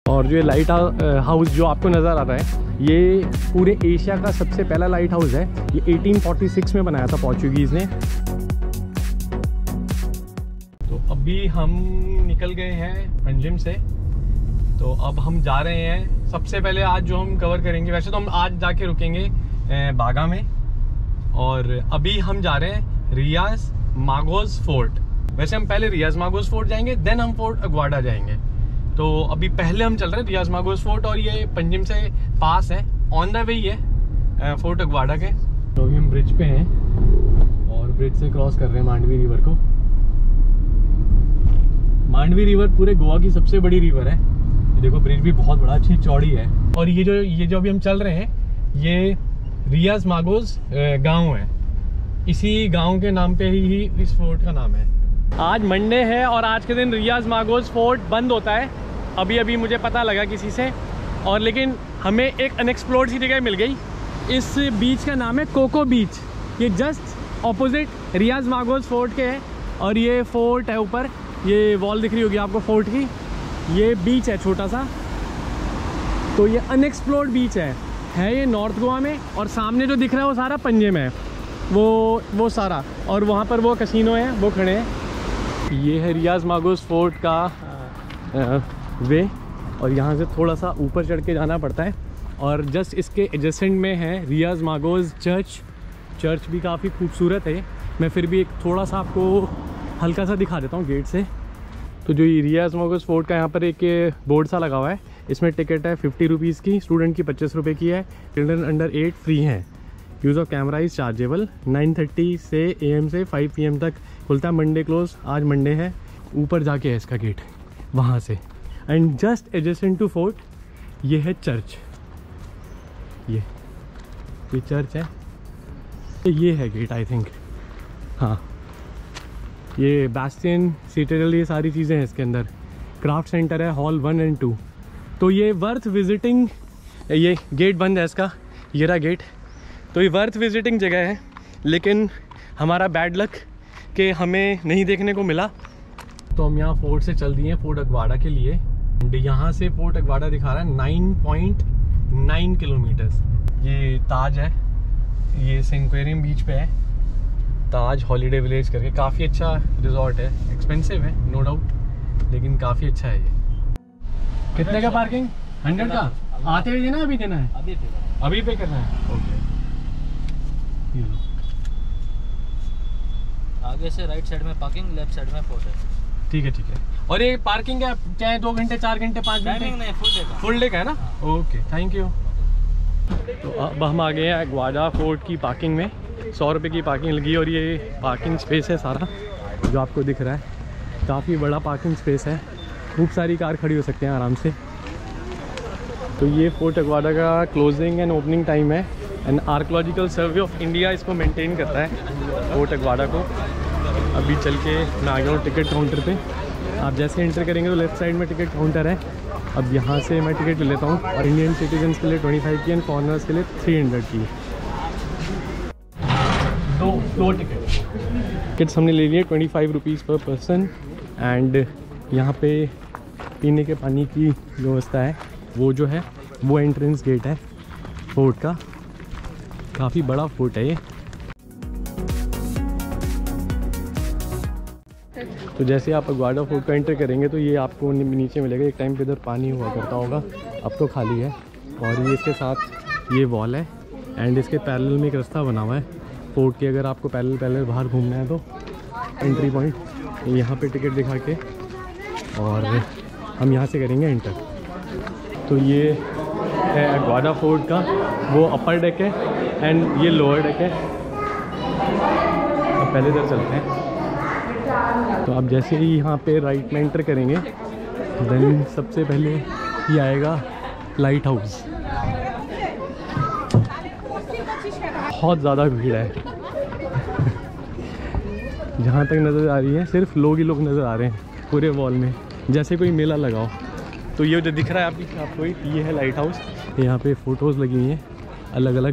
और जो ये लाइट हाउस जो आपको नज़र आ रहा है, ये पूरे एशिया का सबसे पहला लाइट हाउस है। ये 1846 में बनाया था पोर्चुगीज़ ने। तो अभी हम निकल गए हैं पंजिम से, तो अब हम जा रहे हैं। सबसे पहले आज जो हम कवर करेंगे, वैसे तो हम आज जाके रुकेंगे बागा में, और अभी हम जा रहे हैं रियाज मागोस फोर्ट। वैसे हम पहले रियाज मागोस फोर्ट जाएंगे, देन हम फोर्ट अग्वाडा जाएंगे। तो अभी पहले हम चल रहे हैं रियाज मागोस फोर्ट, और ये पंजिम से पास है, ऑन द वे ही है फोर्ट अग्वाडा के। तो अभी हम ब्रिज पे हैं और ब्रिज से क्रॉस कर रहे हैं मांडवी रिवर को। मांडवी रिवर पूरे गोवा की सबसे बड़ी रिवर है। ये देखो ब्रिज भी बहुत बड़ा, अच्छी चौड़ी है। और ये जो अभी हम चल रहे हैं, ये रियाज मागोस गांव है। इसी गांव के नाम पे ही इस फोर्ट का नाम है। आज मंडे है और आज के दिन रियाज मागोस फोर्ट बंद होता है। अभी मुझे पता लगा किसी से, और लेकिन हमें एक अनएक्सप्लोर्ड सी जगह मिल गई। इस बीच का नाम है कोको बीच। ये just opposite Reis Magos fort के है, और ये फोर्ट है ऊपर, ये वॉल दिख रही होगी आपको फोर्ट की। ये बीच है छोटा सा, तो ये अनएक्सप्लोर्ड बीच है ये नॉर्थ गोवा में। और सामने जो दिख रहा है वो सारा पंजिम है, वो सारा, और वहाँ पर वो कसिनो है, वो खड़े हैं। ये है रियाज मागोस फोर्ट का वे, और यहाँ से थोड़ा सा ऊपर चढ़ के जाना पड़ता है। और जस्ट इसके एडजेसेंट में है रियाज मागोस चर्च भी काफ़ी खूबसूरत है। मैं फिर भी एक थोड़ा सा आपको हल्का सा दिखा देता हूँ गेट से। तो जो ये रियाज मागोस फोर्ट का यहाँ पर एक बोर्ड सा लगा हुआ है, इसमें टिकट है 50 रुपीज़ की, स्टूडेंट की 25 रुपये की है, चिल्ड्रन अंडर 8 फ्री हैं। Use of camera is chargeable. 9:30 से AM से 5 PM तक खुलता है, मंडे क्लोज। आज मंडे है। ऊपर जाके है इसका गेट, वहाँ से। And just adjacent to fort ये है चर्च, ये चर्च है, ये है गेट आई थिंक। हाँ, ये बैस्टियन, सिटाडेल, ये सारी चीज़ें हैं इसके अंदर। क्राफ्ट सेंटर है, हॉल 1 और 2। तो ये वर्थ विजिटिंग। ये गेट बंद है इसका, ये रहा गेट। तो ये वर्थ विजिटिंग जगह है, लेकिन हमारा बैड लक कि हमें नहीं देखने को मिला। तो हम यहाँ फोर्ट से चल दिए फोर्ट अग्वाडा के लिए। यहाँ से फोर्ट अग्वाडा दिखा रहा है 9.9 किलोमीटर्स। ये ताज है, ये सेंक्वेरियम बीच पे है, ताज हॉलीडे विलेज करके। काफ़ी अच्छा रिजॉर्ट है, एक्सपेंसिव है नो डाउट, लेकिन काफ़ी अच्छा है ये। कितने का पार्किंग? 100 का? आते हुए देना, अभी देना है? अभी पे करना है। ओके, आगे से राइट साइड में पार्किंग, लेफ्ट साइड में फोर्ट है। ठीक है। और ये पार्किंग है चाहे 2 घंटे, 4 घंटे, 5 घंटे? नहीं, फुल डे का है ना। Okay, thank you. तो अब हम आ गए हैं अग्वाडा फोर्ट की पार्किंग में। 100 रुपये की पार्किंग लगी, और ये पार्किंग स्पेस है सारा जो आपको दिख रहा है। काफ़ी बड़ा पार्किंग स्पेस है, खूब सारी कार खड़ी हो सकते हैं आराम से। तो ये फोर्ट अग्वाडा का क्लोजिंग एंड ओपनिंग टाइम है। And archaeological survey of India इसको मेंटेन करता है फोर्ट अग्वाडा को। अभी चल के मैं आ गया हूँ टिकट काउंटर पे। आप जैसे एंटर करेंगे तो लेफ्ट साइड में टिकट काउंटर है। अब यहाँ से मैं टिकट ले लेता हूँ, और इंडियन सिटीजन्स के लिए 25 की एंड फॉरनर्स के लिए 300 की। दो टिकट्स हमने ले लिए 25 रुपीज़ पर पर्सन। एंड यहाँ पे पीने के पानी की व्यवस्था है, वो जो है वो एंट्रेंस गेट है फोर्ट का। काफ़ी बड़ा फोर्ट है ये। तो जैसे आप अग्वाडा फोर्ट का एंटर करेंगे तो ये आपको नीचे मिलेगा। एक टाइम पे इधर पानी हुआ करता होगा, अब तो खाली है। और ये इसके साथ ये वॉल है, एंड इसके पैरेलल में एक रास्ता बना हुआ है फोर्ट के। अगर आपको पैरेलल बाहर घूमना है तो एंट्री पॉइंट यहाँ पे टिकट दिखा के, और हम यहाँ से करेंगे एंटर। तो ये है अग्वाडा फोर्ट का, वो अपर डेक है एंड ये लोअर डेक है। अब पहले इधर चलते हैं। तो आप जैसे ही यहाँ पे राइट में एंटर करेंगे, देन सबसे पहले ये आएगा लाइट हाउस। बहुत ज़्यादा भीड़ है। जहाँ तक नज़र आ रही है सिर्फ लोग ही लोग नज़र आ रहे हैं पूरे वॉल में, जैसे कोई मेला लगाओ। तो ये जो दिख रहा है आपको ये है लाइट हाउस। यहाँ पे फ़ोटोज़ लगी हुई हैं, अलग अलग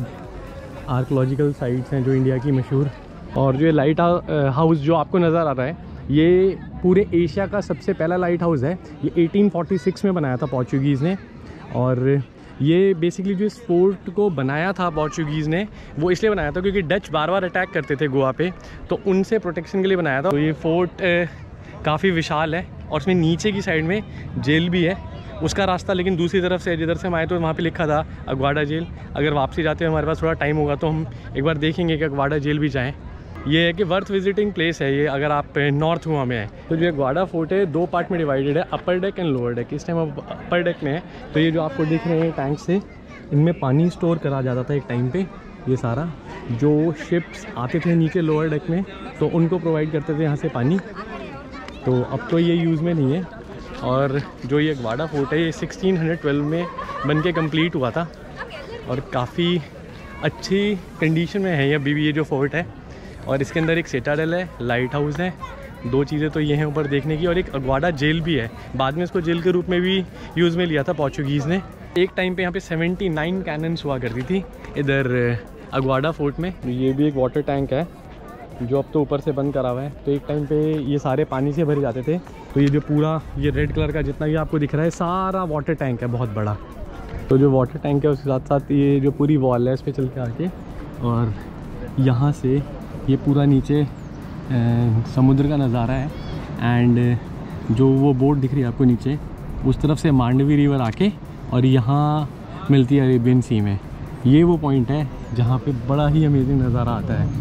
आर्कोलॉजिकल साइट्स हैं जो इंडिया की मशहूर। और जो ये लाइट हाउस जो आपको नज़र आ रहा है, ये पूरे एशिया का सबसे पहला लाइट हाउस है। ये 1846 में बनाया था पोर्चुगीज़ ने। और ये बेसिकली जो इस फोर्ट को बनाया था पोर्चुगीज़ ने, वो इसलिए बनाया था क्योंकि डच बार बार अटैक करते थे गोवा पे, तो उनसे प्रोटेक्शन के लिए बनाया था। तो ये फोर्ट काफ़ी विशाल है और उसमें नीचे की साइड में जेल भी है। उसका रास्ता लेकिन दूसरी तरफ से, जिधर से हम आए तो वहाँ पे लिखा था अगवाडा जेल। अगर वापसी जाते हैं हमारे पास थोड़ा टाइम होगा तो हम एक बार देखेंगे कि अगवाडा जेल भी जाएँ। ये है कि वर्थ विजिटिंग प्लेस है ये, अगर आप नॉर्थ गोवा में हैं। तो जो अगवाडा फोर्ट है 2 पार्ट में डिवाइडेड है, upper deck and lower deck. इस टाइम अब अपर डेक में है। तो ये जो आपको दिख रहे हैं टैंक से, इनमें पानी स्टोर करा जाता था एक टाइम पे। ये सारा जो शिप्स आते थे नीचे लोअर डेक में, तो उनको प्रोवाइड करते थे यहाँ से पानी। तो अब तो ये यूज़ में नहीं है। और जो ये अगवाडा फोर्ट है ये 1612 में बन के कम्प्लीट हुआ था और काफ़ी अच्छी कंडीशन में है ये अभी भी ये जो फोर्ट है। और इसके अंदर एक सिटाडेल है, लाइट हाउस है, 2 चीज़ें तो ये हैं ऊपर देखने की, और एक अगवाडा जेल भी है। बाद में इसको जेल के रूप में भी यूज़ में लिया था पोर्चुगीज़ ने। एक टाइम पे यहाँ पे 79 कैनन्स हुआ करती थी इधर अगवाडा फोर्ट में। ये भी एक वाटर टैंक है जो अब तो ऊपर से बंद करा हुआ है। तो एक टाइम पे ये सारे पानी से भरे जाते थे। तो ये जो पूरा ये रेड कलर का जितना भी आपको दिख रहा है सारा वाटर टैंक है, बहुत बड़ा। तो जो वाटर टैंक है उसके साथ साथ ये जो पूरी वॉल है इस पर चल के आके, और यहाँ से ये पूरा नीचे समुद्र का नज़ारा है। एंड जो वो बोट दिख रही है आपको नीचे, उस तरफ से मांडवी रिवर आके और यहाँ मिलती है अरेबियन सी में। ये वो पॉइंट है जहाँ पे बड़ा ही अमेजिंग नज़ारा आता है।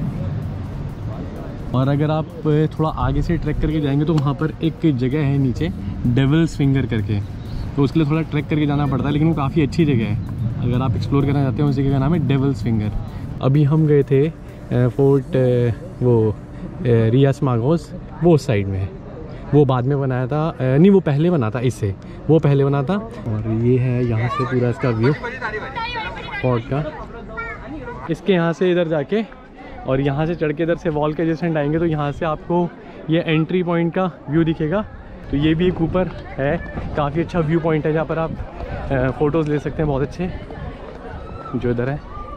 और अगर आप थोड़ा आगे से ट्रैक करके जाएंगे तो वहाँ पर एक जगह है नीचे, डेविल्स फिंगर करके। तो उसके लिए थोड़ा ट्रैक करके जाना पड़ता है, लेकिन वो काफ़ी अच्छी जगह है। अगर आप एक्सप्लोर करना चाहते हैं, उस जगह का नाम है डेविल्स फिंगर। अभी हम गए थे फोर्ट वो रियास मागोस, वो उस साइड में है। वो बाद में बनाया था, नहीं वो पहले बना था, इससे वो पहले बना था। और ये है यहाँ से पूरा इसका व्यू फोर्ट का। इसके यहाँ से इधर जाके और यहाँ से चढ़ के इधर से वॉल के एडजेसेंट आएंगे तो यहाँ से आपको ये एंट्री पॉइंट का व्यू दिखेगा। तो ये भी एक ऊपर है, काफ़ी अच्छा व्यू पॉइंट है जहाँ पर आप फ़ोटोज़ ले सकते हैं बहुत अच्छे, जो इधर है।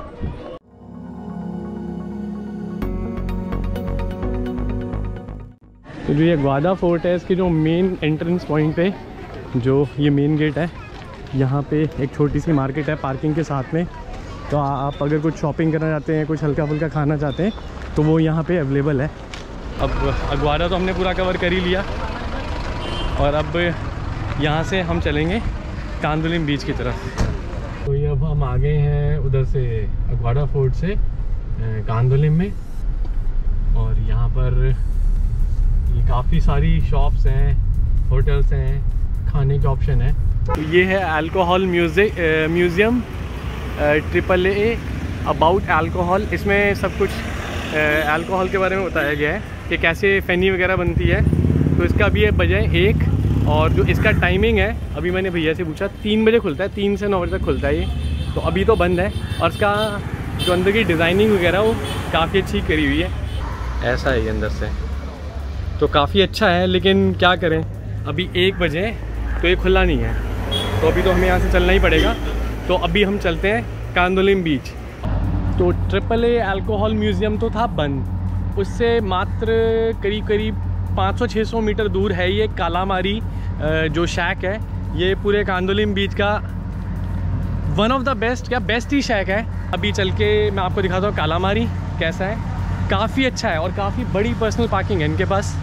तो जो ये अगवाडा फोर्ट है, इसके जो मेन एंट्रेंस पॉइंट पे जो ये मेन गेट है, यहाँ पे एक छोटी सी मार्केट है पार्किंग के साथ में। तो आप अगर कुछ शॉपिंग करना चाहते हैं, कुछ हल्का फुल्का खाना चाहते हैं, तो वो यहाँ पे अवेलेबल है। अब अगवाडा तो हमने पूरा कवर कर ही लिया और अब यहाँ से हम चलेंगे कांदोलिम बीच की तरफ। तो ये अब हम आ गए हैं उधर से अगवाडा फोर्ट से कांदोलिम में। और यहाँ पर ये काफ़ी सारी शॉप्स हैं, होटल्स हैं, खाने के ऑप्शन है। तो ये है alcohol museum AAA about alcohol. इसमें सब कुछ अल्कोहल के बारे में बताया गया है कि कैसे फैनी वगैरह बनती है। तो इसका अभी है बजाय 1, और जो इसका टाइमिंग है अभी मैंने भैया से पूछा 3 बजे खुलता है, 3 से 9 बजे तक खुलता है ये। तो अभी तो बंद है। और इसका जो अंदर की डिज़ाइनिंग वगैरह वो काफ़ी अच्छी करी हुई है। ऐसा है ये अंदर से, तो काफ़ी अच्छा है। लेकिन क्या करें, अभी 1 बजे तो ये खुला नहीं है, तो अभी तो हमें यहाँ से चलना ही पड़ेगा। तो अभी हम चलते हैं कांदोलिम बीच। तो AAA अल्कोहल म्यूज़ियम तो था बंद, उससे मात्र करीब 500-600 मीटर दूर है ये कालामारी जो शैक है। ये पूरे कांदोलिम बीच का वन ऑफ द बेस्ट, क्या बेस्ट ही शैक है। अभी चल के मैं आपको दिखाता हूँ कालामारी कैसा है। काफ़ी अच्छा है और काफ़ी बड़ी पर्सनल पार्किंग है इनके पास।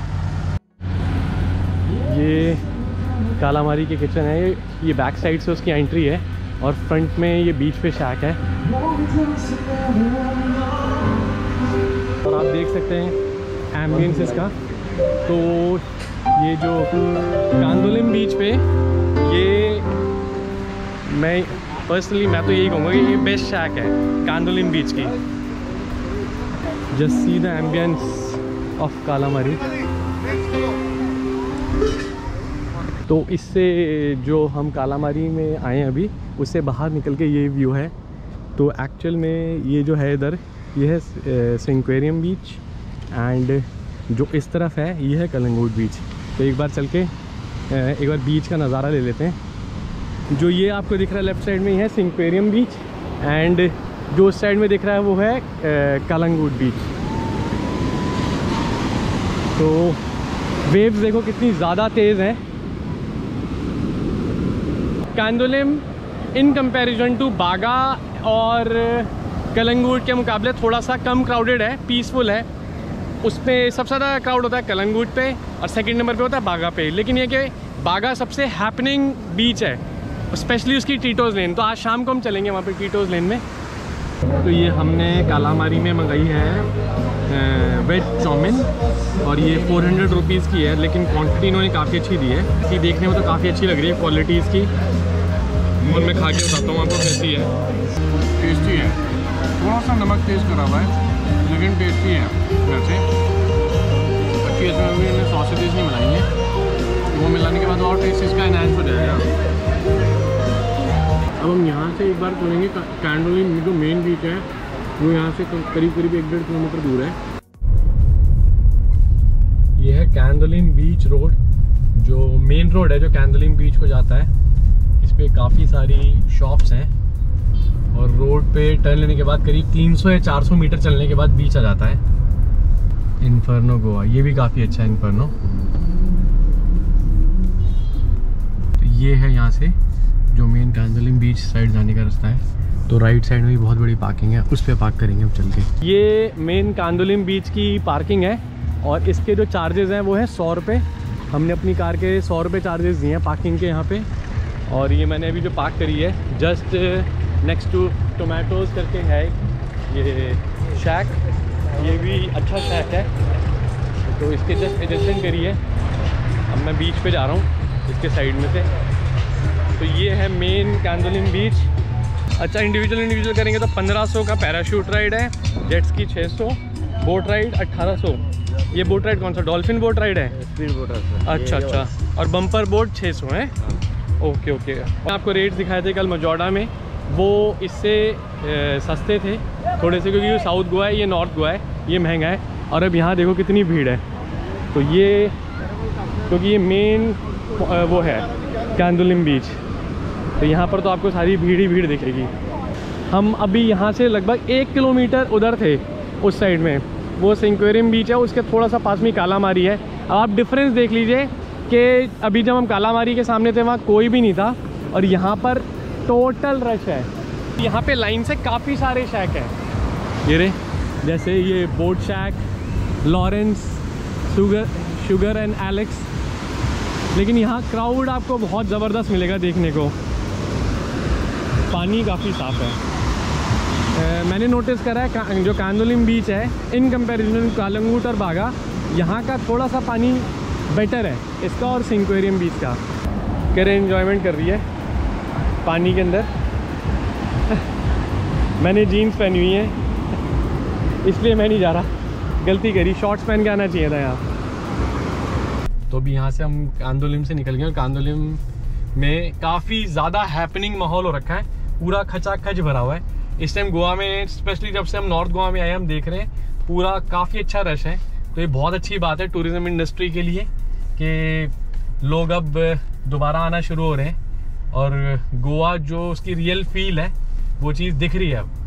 ये कालामारी के किचन है, ये बैक साइड से उसकी एंट्री है और फ्रंट में ये बीच पे शैक है। और आप देख सकते हैं एम्बियंस इसका। तो ये जो कांदोलिम बीच पे, ये मैं तो यही कहूँगा कि ये बेस्ट शैक है कांदोलिम बीच की। Just see the ambience of Calamari. तो इससे जो हम कालामारी में आए अभी, उससे बाहर निकल के ये व्यू है। तो एक्चुअल में ये जो है इधर, ये है सेंक्वेरियम बीच, एंड जो इस तरफ है ये है कलंगूट बीच। तो एक बार चल के एक बार बीच का नज़ारा ले लेते हैं। जो ये आपको दिख रहा है लेफ़्ट साइड में, ये है सेंक्वेरियम बीच, एंड जो उस साइड में दिख रहा है वो है कलंगूट बीच। तो वेव्स देखो कितनी ज़्यादा तेज़ हैं। कैंडोलिम इन कंपैरिजन टू बागा और कलंगुट के मुकाबले थोड़ा सा कम क्राउडेड है, पीसफुल है। उस पर सबसे ज़्यादा क्राउड होता है कलंगुट पे और सेकंड नंबर पे होता है बागा पे। लेकिन ये कि बागा सबसे हैपनिंग बीच है, स्पेशली उसकी टीटोज़ लेन। तो आज शाम को हम चलेंगे वहाँ पे टीटोज़ लेन में। तो ये हमने कालामारी में मंगाई है वेज चाउमिन और ये 400 रुपीज़ की है, लेकिन क्वांटिटी इन्होंने काफ़ी अच्छी दी है। इसकी देखने में तो काफ़ी अच्छी लग रही है क्वालिटी इसकी, और मैं खा के बताता हूँ आपको कैसी है। टेस्टी है, थोड़ा सा नमक तेज़ करा हुआ है लेकिन टेस्टी है वैसे। बाकी इसमें भी इन्हें सॉसेजेस नहीं बनाई हैं, वो मिलाने के बाद और टेस्ट इसका एनहांस हो जाएगा। अब हम यहाँ से एक बार चलेंगे कैंडोलिम जो मेन बीच है, वो यहाँ से करीब 1-1.5 किलोमीटर दूर है। ये है कैंडोलिम बीच रोड, जो मेन रोड है जो कैंडोलिम बीच को जाता है। इस पर काफ़ी सारी शॉप्स हैं और रोड पे टर्न लेने के बाद करीब 300 या 400 मीटर चलने के बाद बीच आ जाता है। इन्फर्नो गोवा, ये भी काफ़ी अच्छा है इन्फर्नो। तो ये है यहाँ से जो मेन कैंडोलिम बीच साइड जाने का रास्ता है। तो राइट साइड में भी बहुत बड़ी पार्किंग है, उस पर पार्क करेंगे हम चल के। ये मेन कैंडोलिम बीच की पार्किंग है और इसके जो चार्जेस हैं वो है 100 रुपये। हमने अपनी कार के 100 रुपये चार्जेस दिए हैं पार्किंग के यहाँ पे। और ये मैंने अभी जो पार्क करी है जस्ट नेक्स्ट टू टोमेटोज़ करके है ये शैक, ये भी अच्छा शैक है। तो इसके जस्ट एडजस्टमेंट करी है। अब मैं बीच पे जा रहा हूँ इसके साइड में से। तो ये है मेन कैंडोलिम बीच। अच्छा, इंडिविजुअल करेंगे तो 1500 का पैराशूट राइड है, जेट्स की 600, बोट राइड 1800। ये बोट राइड कौन सा, डॉल्फिन बोट राइड है? स्पीड बोट है। अच्छा, और बम्पर बोट 600 है। ओके। आपको रेट दिखाए थे कल मजौडा में, वो इससे सस्ते थे थोड़े से, क्योंकि ये साउथ गोवा है, ये नॉर्थ गोवा है, ये महंगा है। और अब यहाँ देखो कितनी भीड़ है। तो ये क्योंकि ये मेन वो है कैंडोलिम बीच, तो यहाँ पर तो आपको सारी भीड़ ही भीड़ दिखेगी। हम अभी यहाँ से लगभग 1 किलोमीटर उधर थे उस साइड में, वो सिंक्वेरियम बीच है, उसके थोड़ा सा पास में कालामारी है। अब आप डिफरेंस देख लीजिए कि अभी जब हम कालामारी के सामने थे वहाँ कोई भी नहीं था और यहाँ पर टोटल रश है। यहाँ पे लाइन से काफ़ी सारे शैक हैं, ये रे, जैसे ये boat shack, Lawrence, Sugar and Alex. लेकिन यहाँ क्राउड आपको बहुत ज़बरदस्त मिलेगा देखने को। पानी काफ़ी साफ़ है। मैंने नोटिस करा है जो कैंडोलिम बीच है इन कंपैरिजन कलंगुट और बागा, यहाँ का थोड़ा सा पानी बेटर है इसका और सिंक्वेरियम बीच का। करे एंजॉयमेंट कर रही है पानी के अंदर। मैंने जीन्स पहनी हुई है इसलिए मैं नहीं जा रहा, गलती करी, शॉर्ट्स पहन के आना चाहिए था यहाँ। तो अभी यहाँ से हम कैंडोलिम से निकल गए और कैंडोलिम में काफ़ी ज़्यादा हैपनिंग माहौल हो रखा है, पूरा खचाखच भरा हुआ है इस टाइम गोवा में। स्पेशली जब से हम नॉर्थ गोवा में आए हम देख रहे हैं पूरा काफ़ी अच्छा रश है। तो ये बहुत अच्छी बात है टूरिज़्म इंडस्ट्री के लिए कि लोग अब दोबारा आना शुरू हो रहे हैं और गोवा जो उसकी रियल फील है वो चीज़ दिख रही है अब।